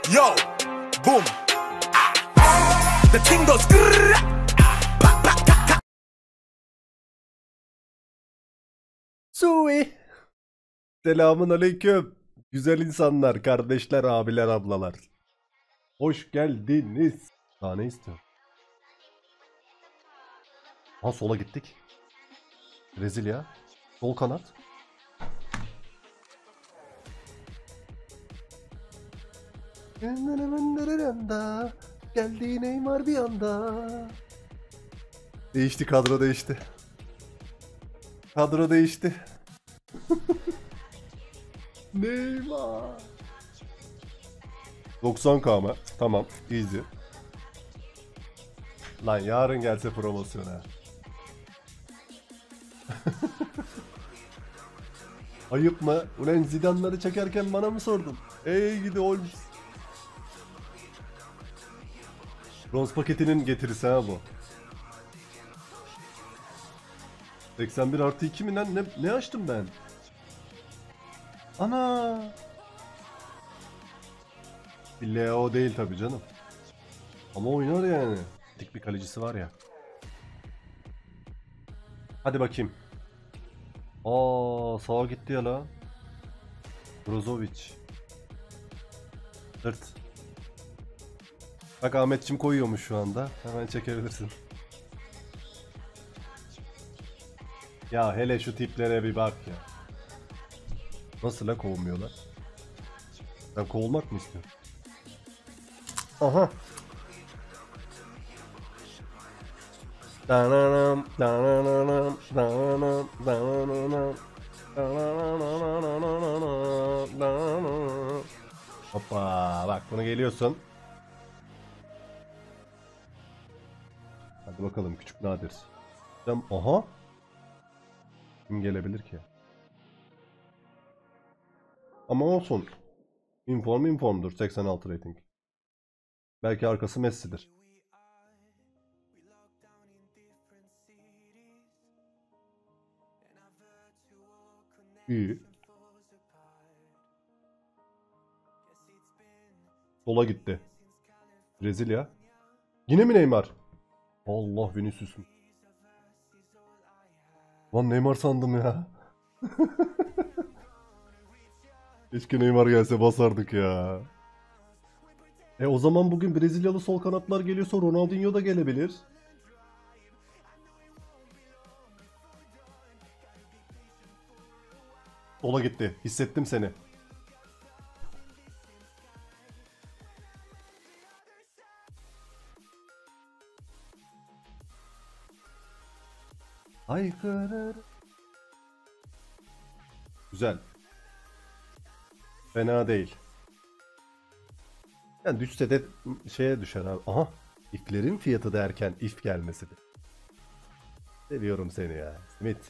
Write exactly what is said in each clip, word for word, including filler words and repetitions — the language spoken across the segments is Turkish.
Yo, boom. The thing goes. Sui. Selamun aleyküm. Güzel insanlar, kardeşler, abiler, ablalar. Hoş geldiniz. Daha ne istiyor? Ha, sola gittik. Brezilya. Sol kanat. Geldi Neymar bir anda. Değişti, kadro değişti. Kadro değişti. Neymar. doksan K mı? Tamam, easy. Lan yarın gelse promosyona. Ayıp mı? Ulan Zidane'ları çekerken bana mı sordun? Ey gidi Holmes. Bronz paketinin getirisi ha bu. seksen bir artı iki mi lan? Ne, ne açtım ben? Ana! Leo değil tabi canım. Ama oynar yani. Dik bir kalecisi var ya. Hadi bakayım. Aa, sağa gitti ya la. Brozovic. Dırt. Bak Ahmetçim koyuyormuş şu anda. Hemen çekebilirsin. Ya hele şu tiplere bir bak ya. Nasıl la kovmuyorlar? Ben kovulmak mı istiyorum? Aha. Dananam, dananam, dananam, dananam, dananam. Hoppa, bak bunu geliyorsun. Hadi bakalım küçük Nadir. Aha. Kim gelebilir ki? Ama olsun. Inform informdur. seksen altı rating. Belki arkası Messi'dir. İyi. Sola gitti. Brezilya. Yine mi Neymar? Allah, Vinicius'um. Lan Neymar sandım ya. Keşke Neymar gelse basardık ya. E o zaman bugün Brezilyalı sol kanatlar geliyorsa Ronaldinho da gelebilir. Sola gitti. Hissettim seni. Haykırır. Güzel. Fena değil. Yani düşse de şeye düşer abi. Aha. İflerin fiyatı derken if gelmesidir. Seviyorum seni ya. Smith.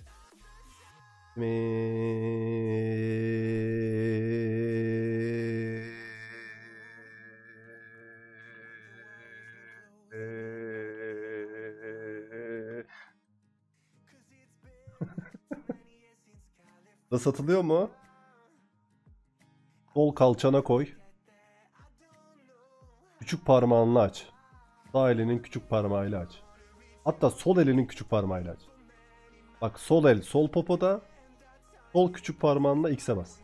Da satılıyor mu? Sol kalçana koy. Küçük parmağınla aç. Sağ elinin küçük parmağıyla aç. Hatta sol elinin küçük parmağıyla aç. Bak, sol el sol popoda. Sol küçük parmağınla X'e bas.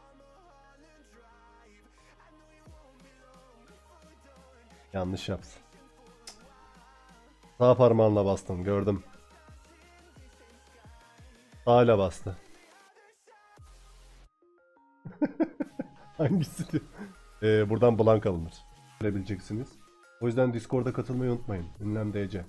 Yanlış yapsın. Sağ parmağınla bastın, gördüm. Sağ bastı. Hangisi? Ee, buradan blank alınır. Görebileceksiniz. O yüzden Discord'a katılmayı unutmayın. Ünlem D C.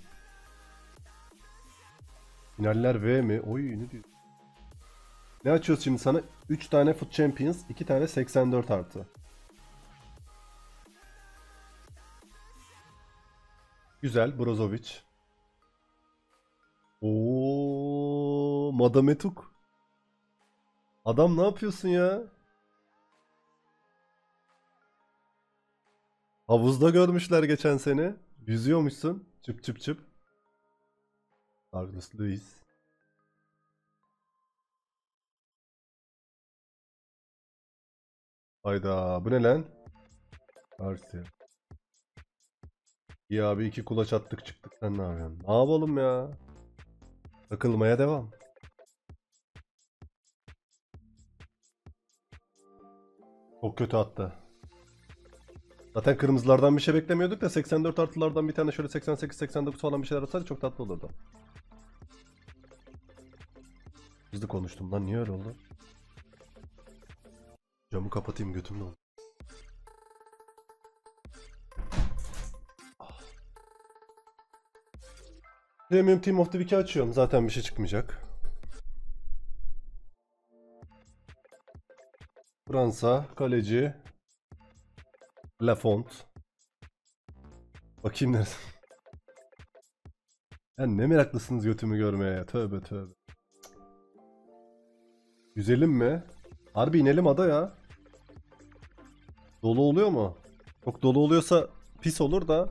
Finaller V mi? Oy, ne diyor? Ne açıyoruz şimdi sana? üç tane Foot Champions, iki tane seksen dört artı. Güzel, Brozovic. Oo, Madame Tuk. Adam ne yapıyorsun ya? Havuzda görmüşler geçen sene. Yüzüyormuşsun. Çıp çıp çıp. Douglas Luiz. Hayda, bu ne lan? Arsi. İyi abi, iki kulaç attık çıktık, sen ne yapıyorsun? Ne yapalım ya? Takılmaya devam. Çok kötü attı. Zaten kırmızılardan bir şey beklemiyorduk da seksen dört artılardan bir tane şöyle seksen sekiz seksen dokuz falan bir şeyler atsaydı çok tatlı olurdu. Hızlı konuştum lan, niye öyle oldu? Camı kapatayım, götümle oldu. Premium Team of the Week'i açıyorum. Zaten bir şey çıkmayacak. Fransa, kaleci Lafont. Bakayım nerede. Ya ne meraklısınız götümü görmeye ya. Tövbe tövbe. Yüzelim mi? Harbi inelim ada ya. Dolu oluyor mu? Çok dolu oluyorsa pis olur da.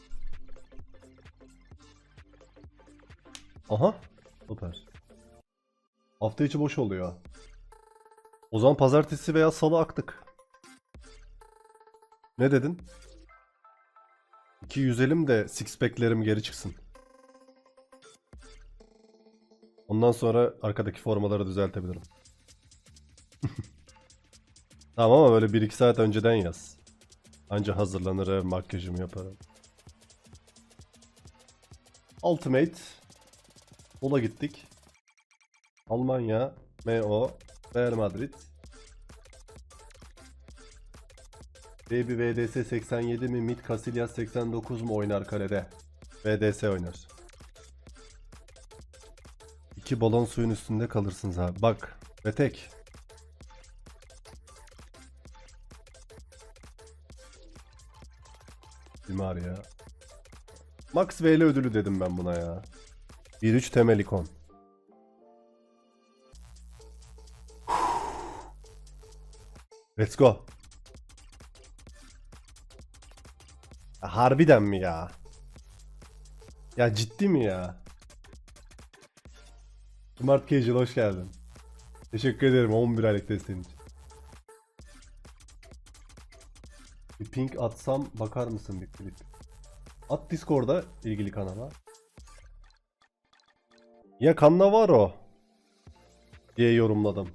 Aha. Süper. Hafta içi boş oluyor. O zaman pazartesi veya salı aktık. Ne dedin? iki yüzelim de six pack'lerim geri çıksın. Ondan sonra arkadaki formaları düzeltebilirim. Tamam ama böyle bir iki saat önceden yaz. Anca hazırlanırım, makyajımı yaparım. Ultimate. Ola gittik. Almanya, M O, Real Madrid. Baby V D S seksen yedi mi, Mid Casillas seksen dokuz mu oynar kalede? V D S oynar. İki balon suyun üstünde kalırsınız abi. Bak, ve tek. Dimar ya. Max V L ödülü dedim ben buna ya. bir üç temel ikon. Let's go. Harbiden mi ya? Ya ciddi mi ya? Smart Casual hoş geldin. Teşekkür ederim on bir aylık desteğin için. Bir ping atsam bakar mısın bir klip? At Discord'a ilgili kanala. Ya Cannavaro diye yorumladım.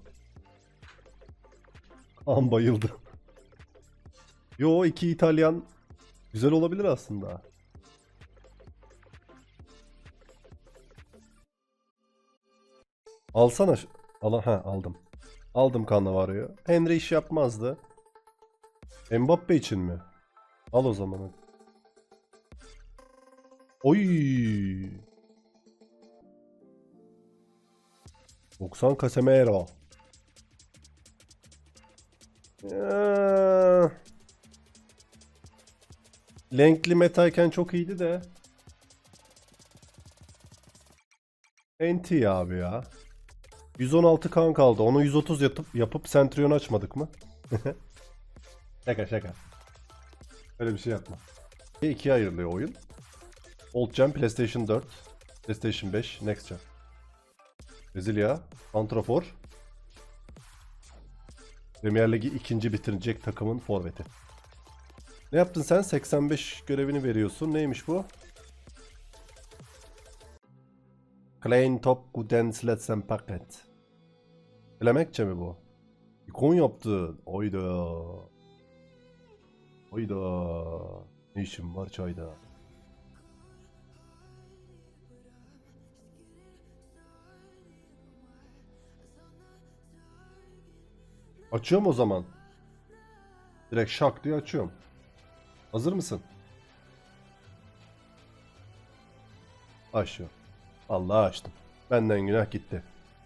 An bayıldı. Yo, iki İtalyan güzel olabilir aslında. Alsana. Al, ha aldım. Aldım Cannavaro'yu. Henry iş yapmazdı. Mbappe için mi? Al o zaman. Oy. doksan Casemiro. Ya. Lenkli metayken çok iyiydi de. N T abi ya. yüz on altı kan kaldı. Onu yüz otuz yapıp, yapıp Centurion açmadık mı? Şaka şaka. Öyle bir şey yapma. İkiye ayrılıyor oyun. Old Gen, PlayStation dört, PlayStation beş, Next Gen. Brezilya, Santrafor. Premier Ligi ikinci bitirecek takımın forveti. Ne yaptın sen? seksen beş görevini veriyorsun. Neymiş bu? Klein Top Gudens Letsen Paket. Elemekçe mi bu? İkon yaptı. Oyda. Oyda. Ne işim var çayda? Açıyorum o zaman. Direkt şak diye açıyorum. Hazır mısın? Açıyorum. Vallahi açtım. Benden günah gitti.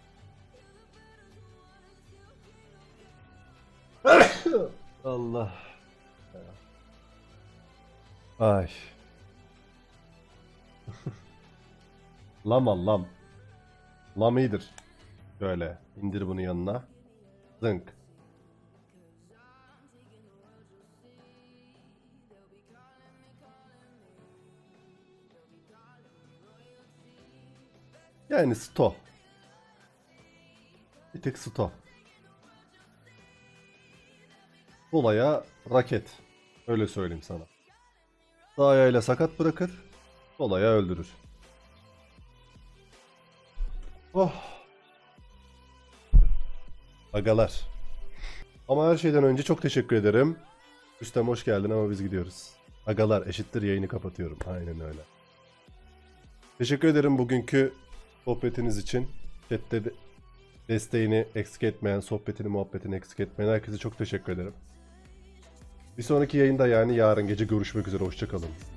Allah. Ay. Lam al lam. Lam iyidir. Şöyle indir bunu yanına. Zınk. Yani sto. Bir tık sto. Olaya raket. Öyle söyleyeyim sana. Sağ ayağıyla sakat bırakır, sol ayağı öldürür. Oh. Agalar. Ama her şeyden önce çok teşekkür ederim. Rüstem hoş geldin ama biz gidiyoruz. Agalar eşittir yayını kapatıyorum. Aynen öyle. Teşekkür ederim bugünkü sohbetiniz için. Chat'te de desteğini eksik etmeyen, sohbetini, muhabbetini eksik etmeyen herkese çok teşekkür ederim. Bir sonraki yayında yani yarın gece görüşmek üzere. Hoşça kalın.